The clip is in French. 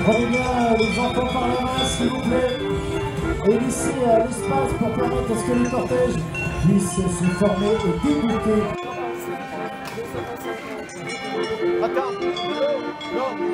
Prenez bien les enfants par la main, s'il vous plaît. Et laissez l'espace pour permettre à ce que le cortège puisse se former et débuter. Attends, non.